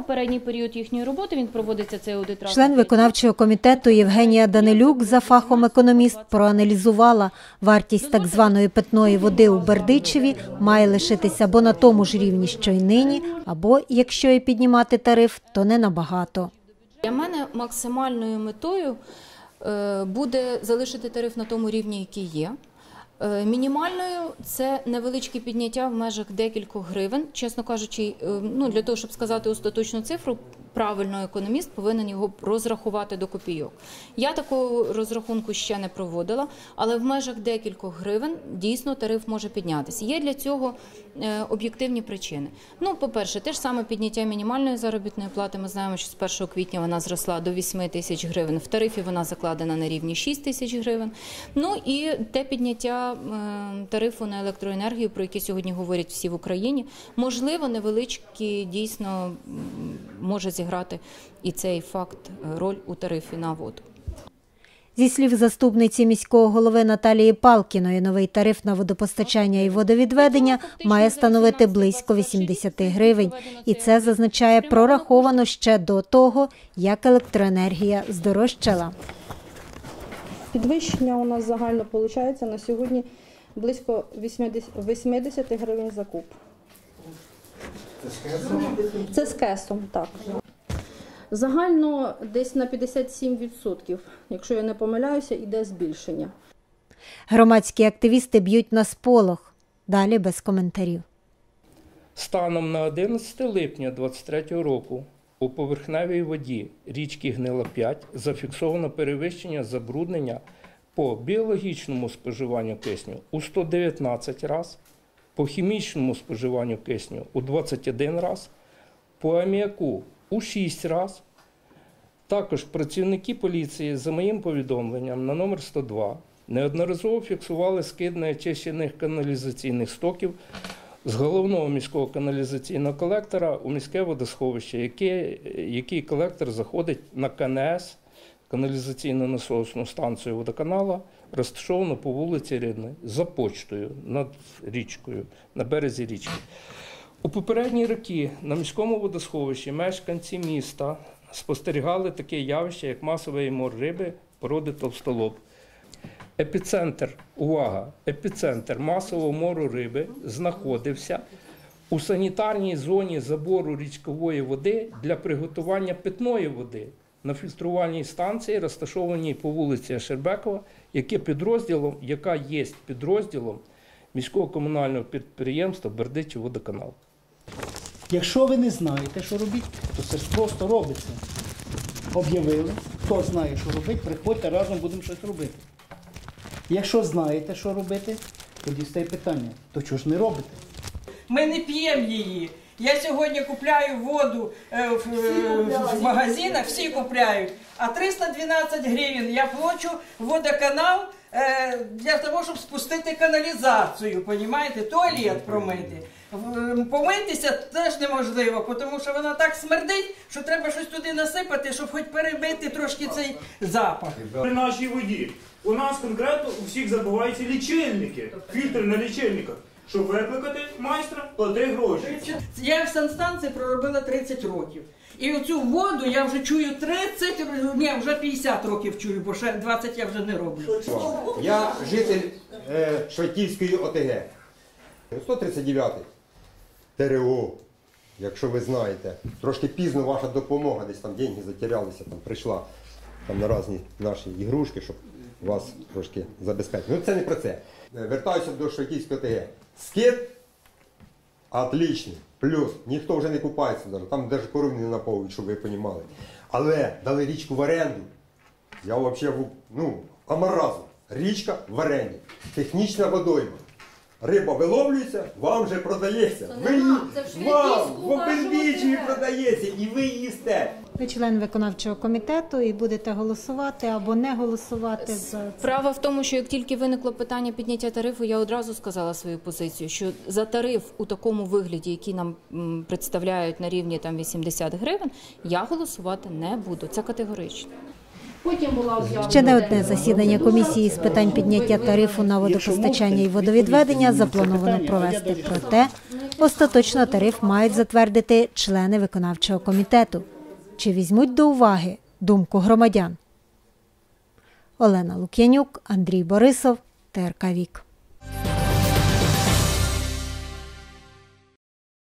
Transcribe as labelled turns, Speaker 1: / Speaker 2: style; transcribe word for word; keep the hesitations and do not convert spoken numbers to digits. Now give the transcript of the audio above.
Speaker 1: Попередній період їхньої роботи він проводиться цей аудит.
Speaker 2: Член виконавчого комітету Євгенія Данилюк за фахом економіст проаналізувала, вартість так званої питної води у Бердичеві має лишитися або на тому ж рівні, що й нині, або, якщо і піднімати тариф, то не набагато.
Speaker 1: Для мене максимальною метою буде залишити тариф на тому рівні, який є. Мінімальною – це невеличке підняття в межах декількох гривень. Чесно кажучи, ну, для того, щоб сказати остаточну цифру, правильно економіст повинен його розрахувати до копійок. Я такого розрахунку ще не проводила, але в межах декількох гривень дійсно тариф може піднятися. Є для цього об'єктивні причини. Ну, по-перше, те ж саме підняття мінімальної заробітної плати. Ми знаємо, що з першого квітня вона зросла до вісьми тисяч гривень. В тарифі вона закладена на рівні шість тисяч гривень. Ну і те підняття тарифу на електроенергію, про яке сьогодні говорять всі в Україні, можливо, невеличкі дійсно може зіграти і цей факт роль у тарифі на воду.
Speaker 2: Зі слів заступниці міського голови Наталії Палкіної, новий тариф на водопостачання і водовідведення має становити близько вісімдесят гривень. І це, зазначає, прораховано ще до того, як електроенергія здорожчала.
Speaker 3: Підвищення у нас загально виходить на сьогодні близько вісімдесят гривень за куб. Це з кесом? Це з кесом, так. Загально десь на п'ятдесят сім відсотків, якщо я не помиляюся, іде збільшення.
Speaker 2: Громадські активісти б'ють на сполох. Далі без коментарів.
Speaker 4: Станом на одинадцяте липня двадцять третього року у поверхневій воді річки Гнила п'ять зафіксовано перевищення забруднення по біологічному споживанню кисню у сто дев'ятнадцять разів, по хімічному споживанню кисню у двадцять один раз, по аміаку у шість разів. Також працівники поліції, за моїм повідомленням на номер сто два, неодноразово фіксували скид неочищених каналізаційних стоків з головного міського каналізаційного колектора у міське водосховище, який, який колектор заходить на ка ен ес, каналізаційно-насосну станцію водоканалу, розташовану по вулиці Рідної, за почтою, над річкою, на березі річки. У попередні роки на міському водосховищі мешканці міста спостерігали таке явище, як масовий мор риби породи товстолоб. Епіцентр, увага, епіцентр масового мору риби знаходився у санітарній зоні забору річкової води для приготування питної води на фільтрувальній станції, розташованій по вулиці Щербекова, яке підрозділом, яка є підрозділом міського комунального підприємства «Бердичівводоканал».
Speaker 5: Якщо ви не знаєте, що робити, то це ж просто робиться. Об'явили, хто знає, що робити, приходьте, разом будемо щось робити. Якщо знаєте, що робити, тоді стає питання, то чого ж не робите?
Speaker 6: Ми не п'ємо її. Я сьогодні купляю воду в, в магазинах, всі купляють, а триста дванадцять гривень я плачу водоканал для того, щоб спустити каналізацію, понімаєте, туалет промити. Помитися теж неможливо, тому що вона так смердить, що треба щось туди насипати, щоб хоч перебити трошки цей запах.
Speaker 7: При нашій воді у нас конкретно у всіх забуваються лічильники, фільтри на лічильниках. Щоб викликати майстра, плати гроші.
Speaker 6: Я в санстанції проробила тридцять років. І оцю воду я вже чую тридцять, ні, вже п'ятдесят років чую, бо ще двадцять я вже не роблю.
Speaker 8: Я житель е, Швайківської о те ге. сто тридцять дев'ятий те ре о, якщо ви знаєте. Трошки пізно ваша допомога, десь там деньги затерялися, там прийшла там на різні наші ігрушки, щоб вас трошки забезпечити. Ну це не про це. Вертаюся до Швайківської о те ге. Скид отличний, плюс ніхто вже не купається, там навіть корови не наповнюють, щоб ви розуміли. Але дали річку в оренду, я взагалі, ну, амаразм, річка в оренді, технічна водойма. Риба виловлюється, вам же продається. Ви її, вам в Обельвічеві продається і ви їсте.
Speaker 2: Ви член виконавчого комітету і будете голосувати або не голосувати за це?
Speaker 1: Справа в тому, що як тільки виникло питання підняття тарифу, я одразу сказала свою позицію, що за тариф у такому вигляді, який нам представляють на рівні там вісімдесят гривень, я голосувати не буду. Це категорично.
Speaker 3: Потім була об'явлена.
Speaker 2: Ще не одне засідання комісії з питань підняття тарифу на водопостачання і водовідведення заплановано провести. Проте остаточно тариф мають затвердити члени виконавчого комітету. Чи візьмуть до уваги думку громадян? Олена Лук'янюк, Андрій Борисов, Т Р К Вік.